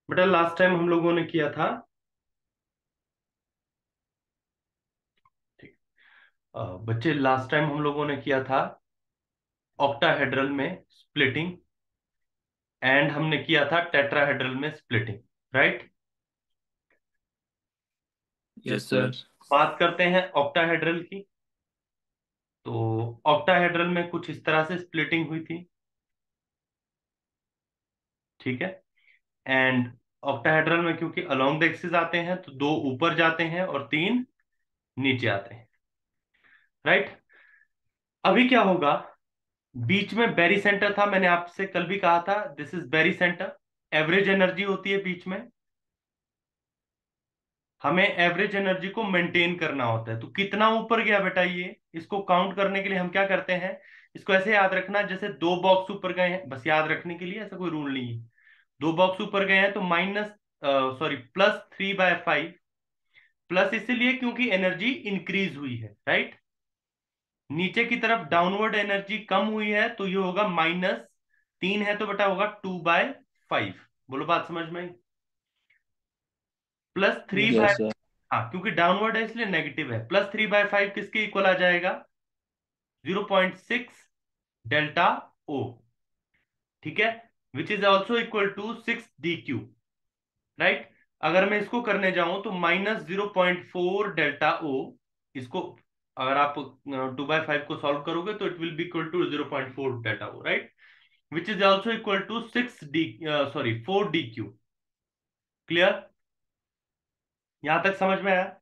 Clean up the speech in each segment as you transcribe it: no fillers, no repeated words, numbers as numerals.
बेटा last time हम लोगों ने किया था। ठीक। बच्चे लास्ट टाइम हम लोगों ने किया था ऑक्टाहेड्रल में स्प्लिटिंग, एंड हमने किया था टेट्राहेड्रल में स्प्लिटिंग। राइट। Yes sir. बात करते हैं ऑक्टाहेड्रल की। तो ऑक्टाहेड्रल में कुछ इस तरह से स्प्लिटिंग हुई थी। ठीक है। एंड ऑक्टाहेड्रल में क्योंकि अलोंग द एक्सिस आते हैं तो दो ऊपर जाते हैं और तीन नीचे आते हैं। राइट। अभी क्या होगा, बीच में बेरी सेंटर था, मैंने आपसे कल भी कहा था this is very center. Average energy होती है बीच में। हमें एवरेज एनर्जी को मेंटेन करना होता है। तो कितना ऊपर गया बेटा ये, इसको काउंट करने के लिए हम क्या करते हैं, इसको ऐसे याद रखना जैसे दो बॉक्स ऊपर गए हैं, बस याद रखने के लिए, ऐसा कोई रूल नहीं है। दो बॉक्स ऊपर गए हैं तो माइनस, सॉरी, +3/5। प्लस इसीलिए क्योंकि एनर्जी इंक्रीज हुई है। राइट। नीचे की तरफ डाउनवर्ड एनर्जी कम हुई है तो ये होगा -3 है तो बेटा होगा 2/5। बोलो बात समझ में आई? Plus three yes by sir. हाँ, क्योंकि डाउनवर्ड है इसलिए नेगेटिव है। +3/5 किसके इक्वल आ जाएगा? 0.6 डेल्टा ओ। ठीक है। Which is also equal to 6 dq। Right. अगर मैं इसको करने जाऊं तो -0.4 डेल्टा ओ। इसको अगर आप 2/5 को सॉल्व करोगे तो it will be equal to 0.4 delta O. Right. Which is also equal to 4 dq। Clear? यहां तक समझ में आया?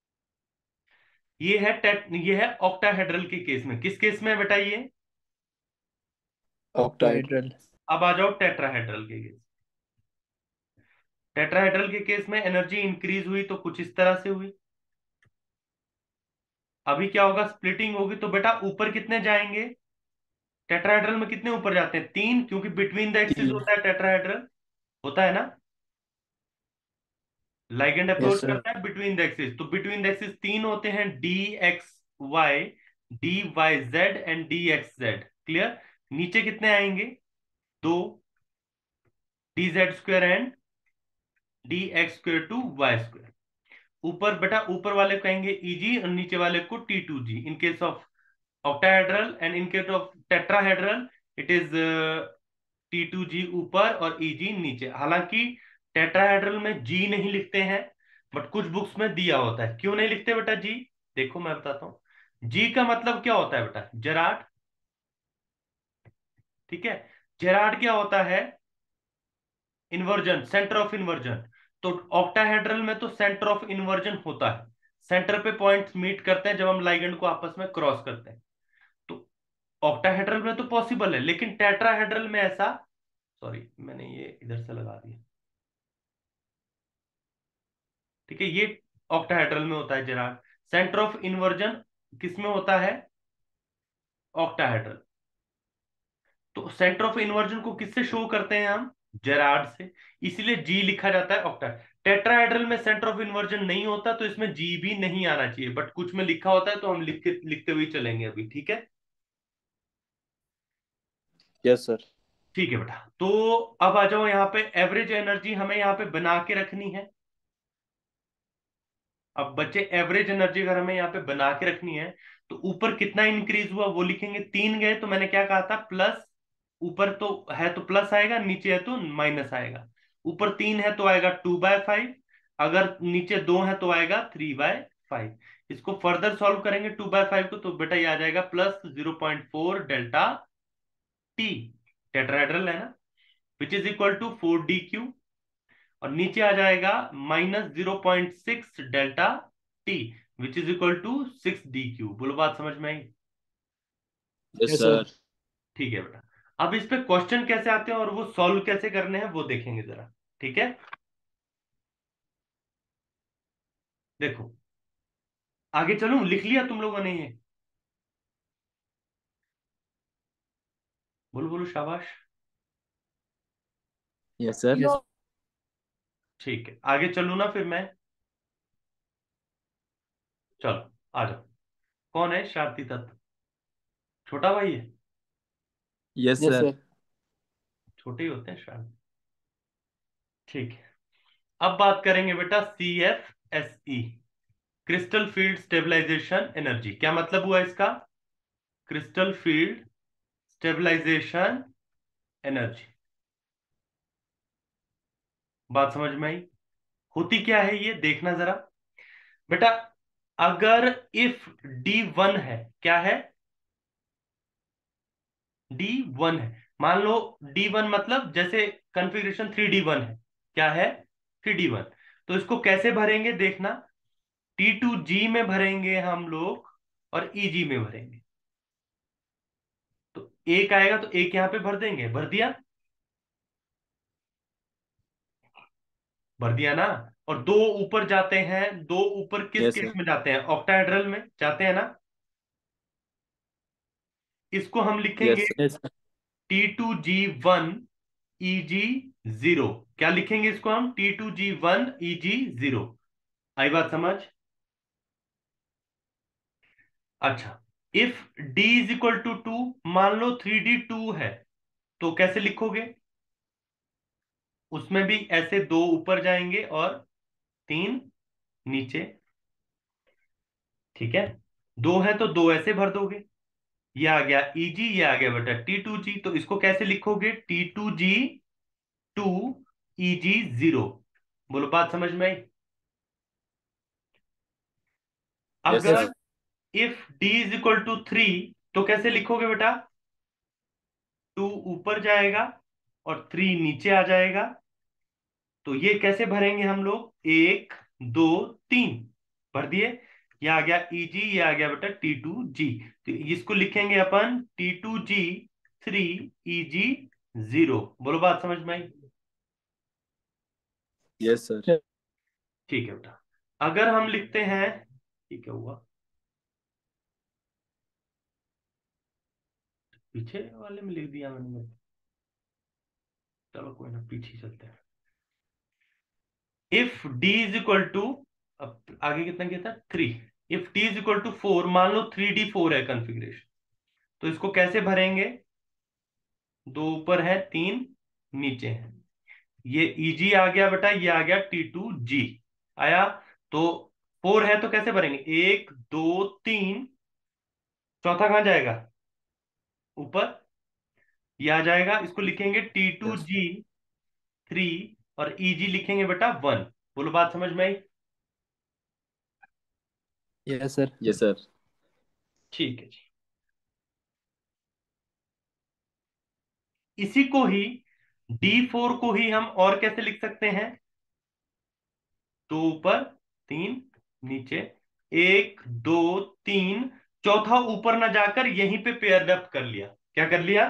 ये है ऑक्टाहेड्रल के केस में। किस केस में बेटा ये? ऑक्टाहेड्रल। अब आ जाओ टेट्राहेड्रल के केस। टेट्राहेड्रल के केस में एनर्जी इंक्रीज हुई तो कुछ इस तरह से हुई। अभी क्या होगा, स्प्लिटिंग होगी तो बेटा ऊपर कितने जाएंगे? टेट्राहेड्रल में कितने ऊपर जाते हैं? 3, क्योंकि बिटवीन द एक्सिस तीन। होता है टेट्राहेड्रल। होता है ना? Ligand yes approach sir. करता है बिटवीन द एक्सिस, तो बिटवीन द एक्सिस तीन होते हैं, DXY, DYZ and DXZ। Clear? नीचे कितने आएंगे? दो, DZ² एंड DX²टू Y²। ऊपर बेटा ऊपर वाले को कहेंगे EG और नीचे वाले को T2G in case of octahedral, and in case of tetrahedral it is T2G ऊपर और EG नीचे। हालांकि टेट्राहेड्रल में G नहीं लिखते हैं, बट कुछ बुक्स में दिया होता है। क्यों नहीं लिखते बेटा G? देखो मैं बताता हूं। G का मतलब क्या होता है बेटा? जेराड। ठीक है। जेराड क्या होता है? Inversion, center of inversion. तो ऑक्टाहेड्रल में तो सेंटर ऑफ इन्वर्जन होता है। सेंटर पे पॉइंट्स मीट करते हैं जब हम लाइगेंड को आपस में क्रॉस करते हैं। तो ऑक्टाहेड्रल में तो पॉसिबल है, लेकिन टेट्राहेड्रल में ऐसा, सॉरी मैंने ये इधर से लगा दिया। ठीक है। ये ऑक्टाहेड्रल में होता है जेराड। सेंटर ऑफ इन्वर्जन किस में होता है? ऑक्टाहेड्रल। तो सेंटर ऑफ इन्वर्जन को किससे शो करते हैं हम? जेराड से। इसलिए जी लिखा जाता है ऑक्टा। टेट्राहेड्रल में सेंटर ऑफ इन्वर्जन नहीं होता तो इसमें जी भी नहीं आना चाहिए, बट कुछ में लिखा होता है तो हम लिखते लिखते हुए चलेंगे अभी। ठीक है। Yes sir. ठीक है बेटा। तो अब आ जाओ यहाँ पे, एवरेज एनर्जी हमें यहाँ पे बना के रखनी है। अब बच्चे एवरेज एनर्जी अगर हमें यहाँ पे बना के रखनी है तो ऊपर कितना इंक्रीज हुआ वो लिखेंगे। 3 गए तो मैंने क्या कहा था, प्लस। ऊपर तो है तो प्लस आएगा, नीचे है तो माइनस आएगा। ऊपर 3 है तो आएगा 2/5। अगर नीचे 2 है तो आएगा 3/5। इसको फर्दर सॉल्व करेंगे 2/5 को तो बेटा ये आ जाएगा +0.4 डेल्टा टी। टेट्राहेड्रल है ना, which is equal to 4 dq। और नीचे आ जाएगा -0.6 delta T, which is equal to 6 dq। बोलो बात समझ में आई? Yes yes sir. सर। ठीक है बेटा। अब इस पे क्वेश्चन कैसे आते हैं और वो सॉल्व कैसे करने हैं वो देखेंगे जरा। ठीक है। देखो, आगे चलूं? लिख लिया तुम लोगों ने ये? बोलो बोलो शाबाश। Yes sir. यस। ठीक है, आगे चलूं ना फिर मैं? चलो आ जाओ। कौन है शरारती तत्व? छोटा भाई है? Yes yes sir. सर। छोटे ही होते हैं शरारती। ठीक है। अब बात करेंगे बेटा CFSE, crystal field stabilization energy. क्या मतलब हुआ इसका? Crystal field stabilization energy. बात समझ में आई? होती क्या है ये देखना जरा बेटा। अगर इफ D1 है, क्या है? D1 है। मान लो D1 मतलब जैसे कॉन्फ़िगरेशन 3D1 है। क्या है? 3D1। तो इसको कैसे भरेंगे देखना। T2G में भरेंगे हम लोग और EG में भरेंगे। तो एक आएगा तो एक यहां पे भर देंगे। भर दिया? भर दिया ना। और दो ऊपर जाते हैं। दो ऊपर किस यस केस सर। में जाते हैं? ऑक्टाहेड्रल में जाते हैं ना। इसको हम लिखेंगे yes sir. Yes sir. T2G1 EG0। क्या लिखेंगे इसको हम? T2G1 EG0। आई बात समझ? अच्छा, if D is equal to 2, मान लो 3D2 है, तो कैसे लिखोगे? उसमें भी ऐसे दो ऊपर जाएंगे और तीन नीचे। ठीक है? दो है तो दो ऐसे भर दोगे। ये आ गया EG, ये आ गया बेटा T2G। तो इसको कैसे लिखोगे? T2G2 EG0। बोलो, बात समझ में आई? यस अगर sir. If D is equal to 3, तो कैसे लिखोगे बेटा? 2 ऊपर जाएगा और 3 नीचे आ जाएगा। तो ये कैसे भरेंगे हम लोग? एक, दो, तीन। भर दिए। ये आ गया EG, ये आ गया बेटा T2G। तो इसको लिखेंगे अपन T2G3 EG0। बोलो, बात समझ में आई? Yes sir. ठीक है बेटा। अगर हम लिखते हैं, ठीक है हुआ, पीछे वाले में लिख दिया मैंने। चलो कोई ना, पीछे चलते हैं। If D is equal to, अब आगे कितना किया था? 3। If D is equal to 4, मान लो 3D4 है कॉन्फ़िगरेशन, तो इसको कैसे भरेंगे? दो ऊपर है, तीन नीचे है। ये EG आ गया बेटा, ये आ गया T2G। आया? तो 4 है तो कैसे भरेंगे? एक, दो, तीन। चौथा कहां जाएगा? ऊपर। ये आ जाएगा। इसको लिखेंगे T two yes. G three और EG लिखेंगे बेटा 1। बोलो, बात समझ में आई? Yes sir. Yes sir. ठीक है जी। इसी को ही, D4 को ही हम और कैसे लिख सकते हैं? दो ऊपर, तीन नीचे। एक, दो, तीन। चौथा ऊपर ना जाकर यहीं पे पेयर अप कर लिया। क्या कर लिया?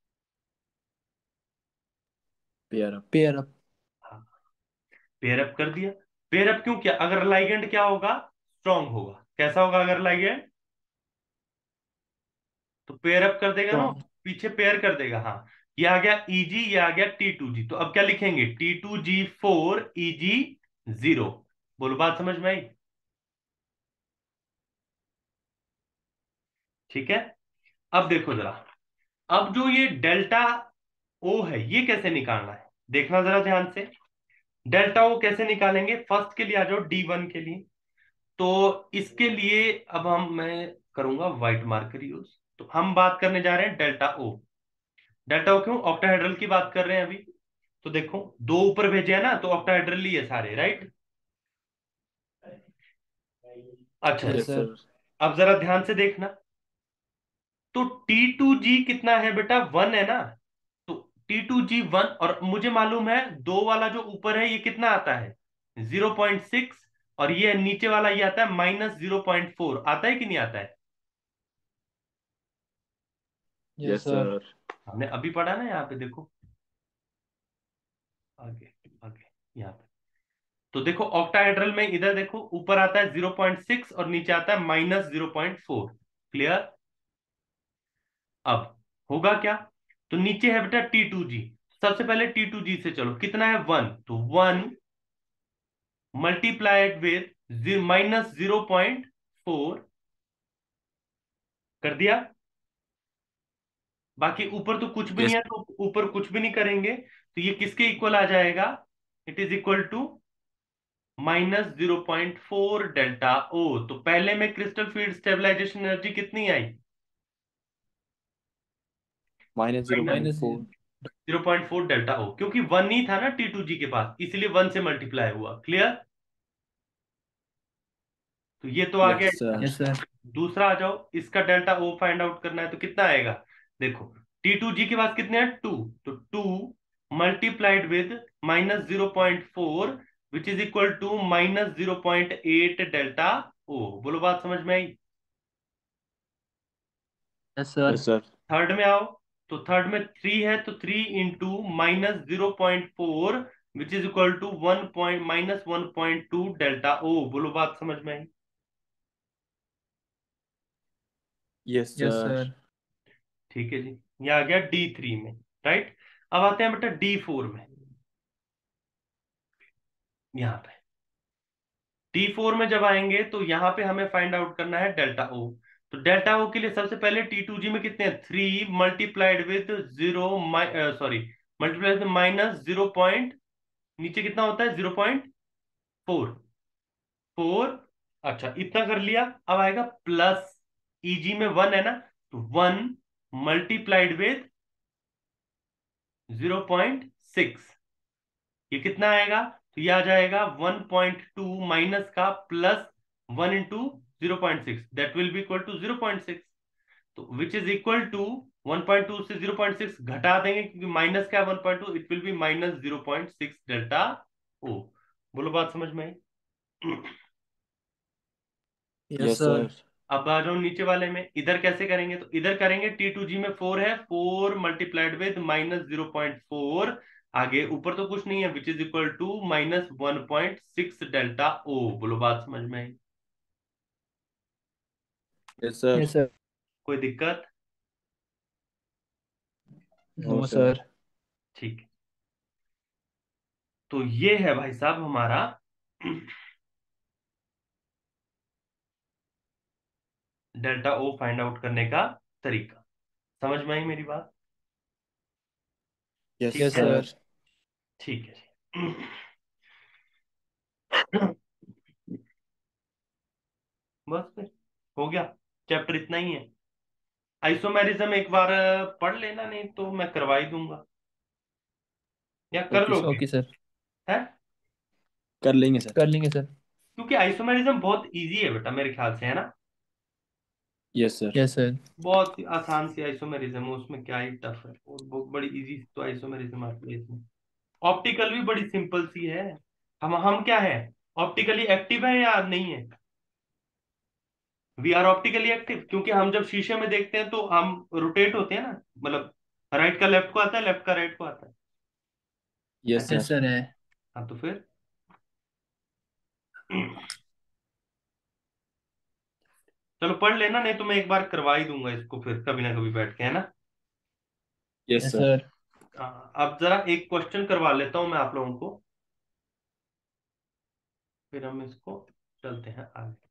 Pair up. Pair up. हाँ, पेयर अप कर दिया। पेयर अप क्यों किया? अगर लाइगेंड क्या होगा? स्ट्रांग होगा। कैसा होगा अगर लाइगेंड? तो पेयर अप कर देगा ना, स्ट्रॉन्ग। पीछे पेयर कर देगा। हाँ। ये आ गया EG, ये आ गया T2G। तो अब क्या लिखेंगे? T2G4 EG0। बोलो, बात समझ में आई? ठीक है। अब देखो जरा, अब जो ये डेल्टा O है, ये कैसे निकालना है देखना जरा ध्यान से। डेल्टा O कैसे निकालेंगे? फर्स्ट के लिए आ जाओ, D1 के लिए। तो इसके लिए अब मैं करूंगा व्हाइट मार्कर यूज। तो हम बात करने जा रहे हैं डेल्टा O। डेल्टा O क्यों? ऑक्टाहेड्रल की बात कर रहे हैं अभी। तो देखो, दो ऊपर भेजे हैं ना, तो ऑक्टाहेड्रल ही है सारे, राइट? अच्छा जी। Yes yes sir. सर। अब जरा ध्यान से देखना। तो T2G कितना है बेटा? 1 है ना। तो T2G 1, और मुझे मालूम है दो वाला जो ऊपर है ये कितना आता है? 0.6। और ये नीचे वाला ये आता है -0.4। आता है कि नहीं आता है? Yes yes sir. सर। हमने अभी पढ़ा ना, यहाँ पे देखो, आगे आगे, यहाँ पे। तो देखो ऑक्टाहेड्रल में इधर देखो, ऊपर आता है 0.6 और नीचे आता है -0.4। क्लियर? अब होगा क्या? तो नीचे है बेटा T2G। सबसे पहले T2G से चलो, कितना है? 1। तो 1 मल्टीप्लाइड विद -0.4 कर दिया। बाकी ऊपर तो कुछ भी नहीं यस। है, तो ऊपर कुछ भी नहीं करेंगे। तो ये किसके इक्वल आ जाएगा? It is equal to -0.4 delta O. तो पहले में क्रिस्टल फील्ड स्टेबलाइजेशन एनर्जी कितनी आई? Minus zero point minus four 0.4 delta O, क्योंकि वन ही था ना T2G के पास, इसलिए वन से मल्टीप्लाई हुआ। क्लियर? तो ये तो आ गया यस इसका। सर। Yes sir. दूसरा आ जाओ, इसका डेल्टा ओ फाइंड आउट करना है तो कितना आएगा? देखो, T2G के पास कितने हैं? टू। तो two multiplied with -0.4 which is equal to -0.8 delta O. बोलो, बात समझ में आई? Yes sir. Yes sir. Third में आओ, तो थर्ड में थ्री है, तो 3 × -0.4 which is equal to -1.2 delta O. बोलो, बात समझ में आई? Yes yes sir. सर। ठीक है जी, ये आ गया D3 में। राइट। अब आते हैं बेटा D4 में। यहाँ पे D4 में जब आएंगे तो यहाँ पे हमें फाइंड आउट करना है डेल्टा ओ। तो डेल्टा ओ के लिए सबसे पहले T2G में कितने हैं? 3 multiplied with 0, sorry, multiplied with -0 point, नीचे कितना होता है? 0.4। 4। अच्छा, इतना कर लिया। अब आएगा प्लस, ईजी में वन है ना, तो 1 मल्टीप्लाइड विद 0.6। ये कितना आएगा? तो ये आ जाएगा 1.2 माइनस का plus 1 × 0.6, that will be equal to 0.6। तो विच इज इक्वल टू 1.2 से 0.6 घटा देंगे, क्योंकि माइनस का 1.2, it will be -0.6 delta O. बोलो, बात समझ में आई? Yes sir. अब आ जाओ नीचे वाले में, इधर कैसे करेंगे? तो इधर करेंगे, T2G में 4 है, 4 मल्टीप्लाइड विद -0.4, आगे ऊपर तो कुछ नहीं है, which is equal to -1.6 delta O. बोलो, बात समझ में आई? Yes sir. Yes sir. कोई दिक्कत? No sir. ठीक है। तो ये है भाई साहब हमारा डेल्टा ओ फाइंड आउट करने का तरीका। समझ में आई मेरी बात? यस ठीक है सर। ठीक है बस फिर हो गया, चैप्टर इतना ही है। आइसोमेरिज्म एक बार पढ़ लेना, नहीं तो मैं करवा ही दूंगा, या कर ओके सर। लोगे? Okay sir. है? कर लेंगे सर। कर लेंगे सर। क्योंकि आइसोमेरिज्म बहुत इजी है बेटा, मेरे ख्याल से, है ना? Yes sir. Yes sir. बहुत ही आसान सी आइसोमेरिज्म है, उसमें क्या ही टफ है, और बहुत बड़ी इजी तो आइसोमेरिज्म आती है इसमें। ऑप्टिकल भी बड़ी सिंपल सी है। हम क्या है, ऑप्टिकली एक्टिव है या नहीं है? वी आर ऑप्टिकली एक्टिव, क्योंकि हम जब शीशे में देखते हैं तो हम रोटेट होते हैं ना, मतलब राइट का लेफ्ट को आता है, लेफ्ट का राइट को आता है। यस है? सर। सर है। हाँ, तो फिर चलो पढ़ लेना, नहीं तो मैं एक बार करवा ही दूंगा इसको फिर कभी ना कभी बैठ के, है ना? Yes yes sir. सर। अब जरा एक क्वेश्चन करवा लेता हूं मैं आप लोगों को, फिर हम इसको चलते हैं आगे।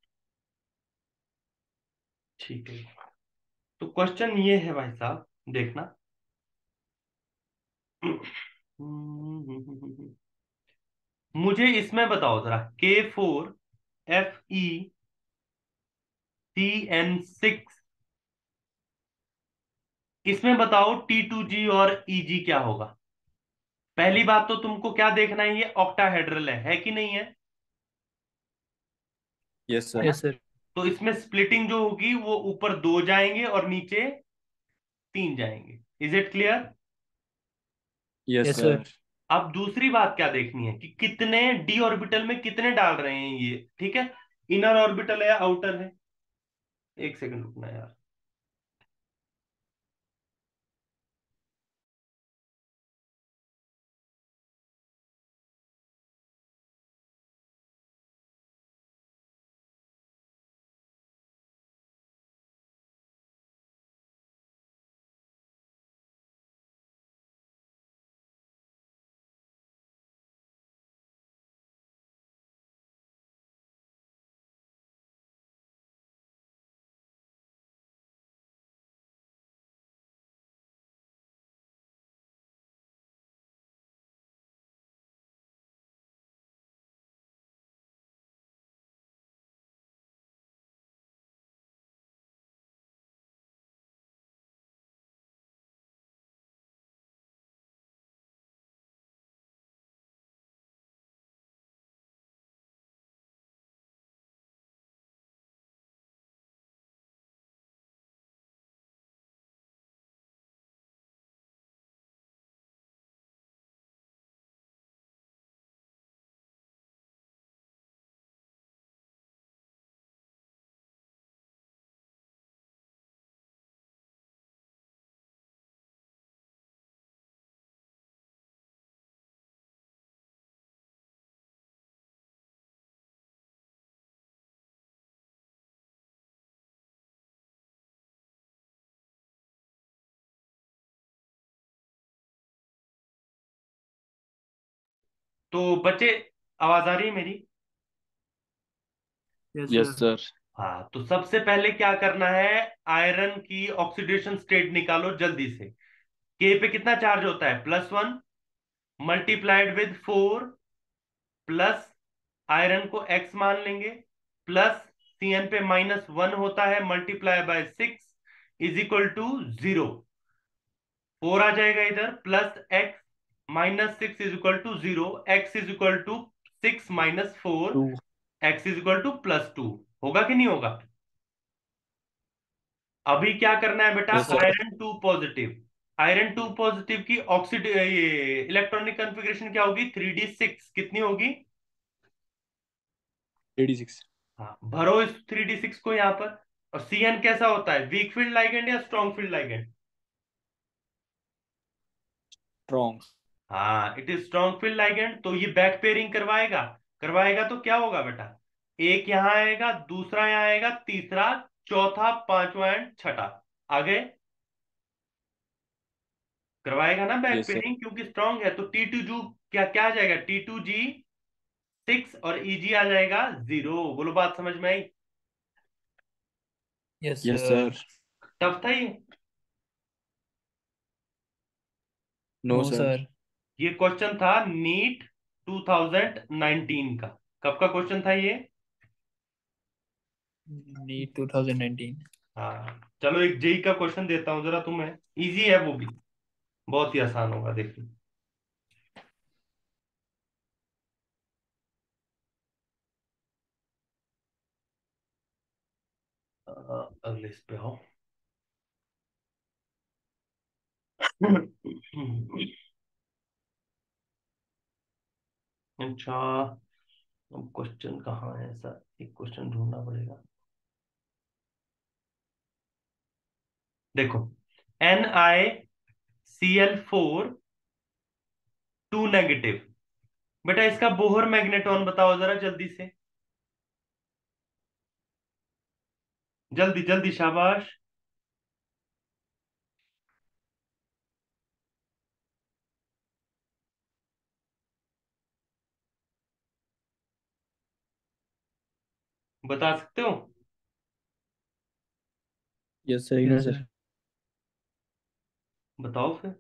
ठीक है, तो क्वेश्चन ये है भाई साहब, देखना। मुझे इसमें बताओ जरा, K4FeCN6, इसमें बताओ T2G और EG क्या होगा? पहली बात तो तुमको क्या देखना है, ये ऑक्टाहेड्रल है कि नहीं है? यस है सर। ना? Yes sir. तो इसमें स्प्लिटिंग जो होगी वो ऊपर 2 जाएंगे और नीचे 3 जाएंगे। Is it clear? Yes yes sir. Sir. अब दूसरी बात क्या देखनी है कि कितने डी ऑर्बिटल में कितने डाल रहे हैं ये, ठीक है? इनर ऑर्बिटल है या आउटर है? एक सेकंड रुकना यार। तो बच्चे, आवाज आ रही है मेरी? Yes sir. हाँ, तो सबसे पहले क्या करना है, आयरन की ऑक्सीडेशन स्टेट निकालो जल्दी से। के पे कितना चार्ज होता है, +1, मल्टीप्लाइड विद 4, प्लस आयरन को x मान लेंगे, प्लस Cn पे -1 होता है, multiply by 6 is equal to 0। 4 आ जाएगा इधर, plus x -6 is equal to 0, x is equal to 6 - 4, 2। x is equal to +2। होगा कि नहीं होगा? अभी क्या करना है बेटा, yes sir. Iron 2 positive, iron 2 positive की ऑक्सीड ये इलेक्ट्रॉनिक कॉन्फ़िगरेशन क्या होगी, 3d6 कितनी होगी? 86। हाँ, भरो इस 3d6 को यहां पर। और Cn कैसा होता है, वीक फील्ड लाइगेंड या स्ट्रॉन्ग फील्ड लाइगेंड? स्ट्रॉन्ग। हाँ, it is strong field ligand. तो ये बैक पेयरिंग करवाएगा, करवाएगा तो क्या होगा बेटा, एक यहां आएगा, दूसरा यहां आएगा, तीसरा, चौथा, पांचवा एंड छठा। आगे करवाएगा ना बैक यस सर। पेयरिंग, क्योंकि स्ट्रॉन्ग है। तो T2 क्या क्या आ जाएगा, T2G6 और Eg आ जाएगा 0। बोलो, बात समझ में आई? Yes yes sir. टफ था ये। No no sir. सर। ये क्वेश्चन था नीट 2019 का। कब का क्वेश्चन था ये? नीट 2019। हाँ, चलो एक जेई का क्वेश्चन देता हूँ जरा तुम्हें, इजी है वो भी, बहुत ही आसान होगा, देखो। अगले इस पे आओ। अच्छा, अब क्वेश्चन कहाँ है, ऐसा एक क्वेश्चन ढूंढना पड़ेगा। देखो, NiCl4 2 नेगेटिव। बेटा इसका बोहर मैग्नेटॉन बताओ जरा जल्दी से, जल्दी जल्दी, शाबाश। बता सकते हो? Yes sir. Ignore sir. बताओ फिर।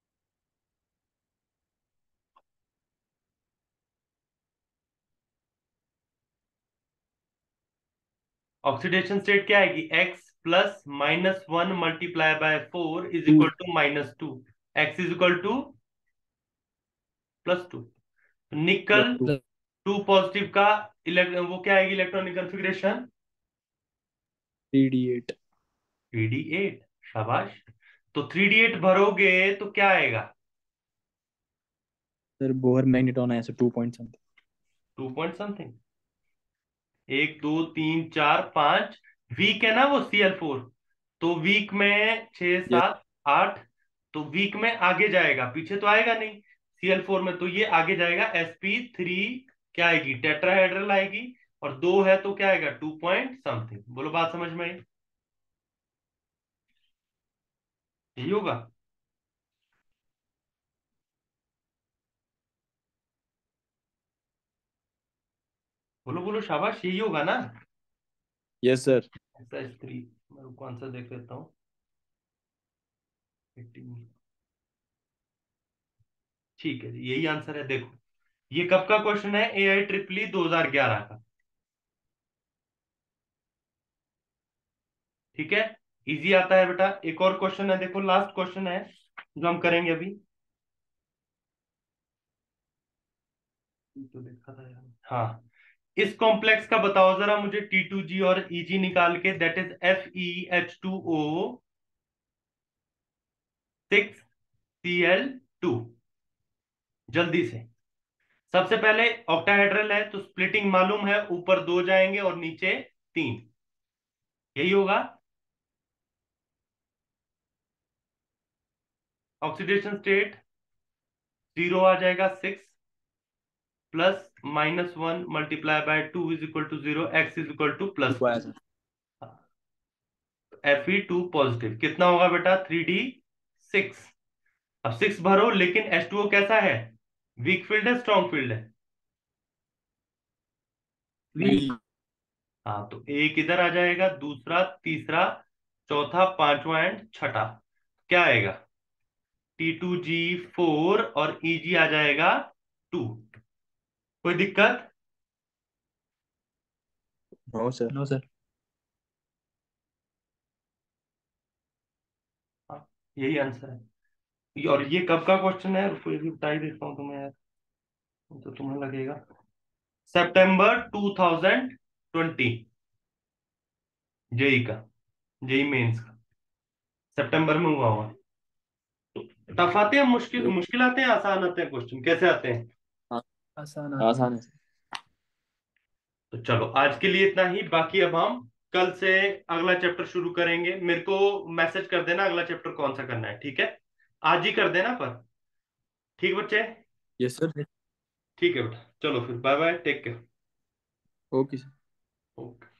ऑक्सीडेशन स्टेट क्या आएगी, x +-1 multiply by 4 is 2। Equal to -2, x is equal to +2। Plus nickel 2। 2 positive का वो क्या आएगी इलेक्ट्रॉनिक कॉन्फ़िगरेशन, 3d8। 3d8। शाबाश। तो 3d8 भरोगे तो क्या आएगा, सर बोहर मैग्नेटॉन है, sir 2 point something. 2 point something, 1 2 3 4 5। Weak है ना वो Cl4, तो वीक में छः यस। सात आठ, तो वीक में आगे जाएगा, पीछे तो आएगा नहीं। Cl4 में तो ये आगे जाएगा, sp3 क्या आएगी, टेट्राहेड्रल आएगी। और 2 है तो क्या आएगा, 2 पॉइंट समथिंग। बोलो, बात समझ में आई? यही होगा। बोलो बोलो, शाबाश, यही होगा ना? Yes sir. SH3, मैं रुको आंसर देख लेता हूँ। 18, ठीक है जी, यही आंसर है। देखो, ये कब का क्वेश्चन है, AI EEE 2011 का। ठीक है, इजी आता है बेटा। एक और क्वेश्चन है, देखो लास्ट क्वेश्चन है जो हम करेंगे अभी। तो देखा था यार, हाँ, इस कॉम्प्लेक्स का बताओ जरा मुझे, T2G और Eg निकाल के, दैट इज FeH2O 6Cl2, जल्दी से। सबसे पहले ऑक्टाहेड्रल है तो स्प्लिटिंग मालूम है, ऊपर 2 जाएंगे और नीचे 3, यही होगा। ऑक्सीडेशन स्टेट 0 आ जाएगा, 6 +-1 multiply by 2 is equal to 0, x is equal to 2 आया +2। सर। Fe2 पॉजिटिव कितना होगा बेटा, 3d6। अब 6 भरो, लेकिन H2O कैसा है, वीक फील्ड है स्ट्रॉन्ग फील्ड है? वीक। हाँ, तो एक इधर आ जाएगा, दूसरा, तीसरा, चौथा, पांचवा एंड छठा। क्या आएगा? T2G4 और EG आ जाएगा 2। कोई दिक्कत? No sir. No sir. हाँ, यही आंसर है। और ये कब का क्वेश्चन है? रुको, ये भी बता ही देता हूँ तुम्हें यार, तो तुम्हें लगेगा। सितंबर 2020, जेई का, जेई मेंस का, सितंबर में हुआ हुआ। तो टफ आते हैं, मुश्किल ये मुश्किल आते हैं, आसान आते हैं क्वेश्चन, कैसे आते हैं? आ- आसान है सर। तो चलो आज के लिए इतना ही, बाकी अब हम कल से अगला चैप्टर शुरू करेंगे। मेरे को मैसेज कर देना अगला चैप्टर कौन सा करना है, ठीक है? आज ही कर देना पर। ठीक बच्चे? Yes sir. ठीक है बेटा, चलो फिर, bye bye, take care. Okay sir. Okay.